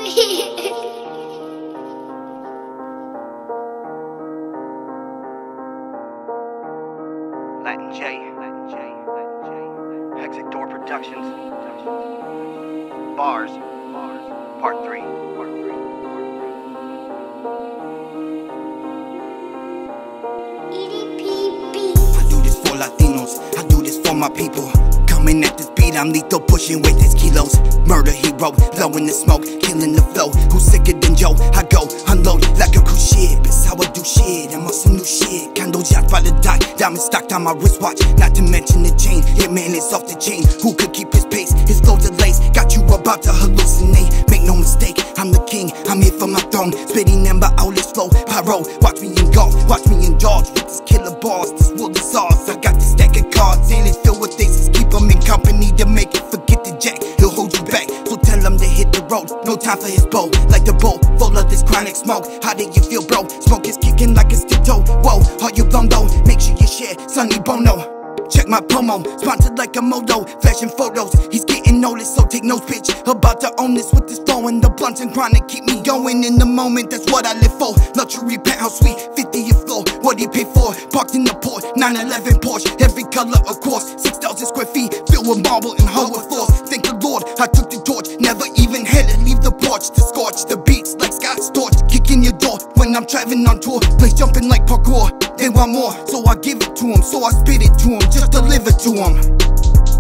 Latin J, Exit Door Productions, Bars, Part 3. I do this for Latinos, I do this for my people. Coming at this beat, I'm lethal, pushing weight that's kilos. Murder hero, blowing the smoke, killing the flow. Who's sicker than Joe? I go unload like a cool shit. That's how I do shit, I'm on some new shit. Candle shots by the dot, diamond stocked on my wristwatch. Not to mention the chain, yeah man, it's off the chain. Who could keep his pace? His flow delays, got you about to hallucinate. Make no mistake, I'm the king, I'm here for my throne. Spitting ember, outlet flow, pyro. Watch me engulf, watch me indulge with this killer bars. This world is ours, I got this deck of cards and it's filled with aces. Keep them in company to make it forget the jack. He'll hold you back, so tell him to hit the road. No time for his bow, like the bowl full of this chronic smoke. How do you feel, bro? Smoke is kicking like a stick toe. Whoa, are you blown though? Make sure you share, Sonny Bono. Check my promo, sponsored like a moto, flashing photos. He's getting noticed, so take no pitch. About to own this with this flow and the blunts and chronic keep me going in the moment. That's what I live for. Luxury penthouse suite, 50th floor. What he paid for? Parked in the port, 911 Porsche, every color of course. 6,000 square feet, filled with marble and hardwood floors. Thank the Lord, I took the torch. Never even had to leave the porch to scorch the beats like Scott's torch. Kicking your door when I'm traveling on tour. Place jumping like parkour. They want more, so I give it to them. So I spit it to them, just deliver to them.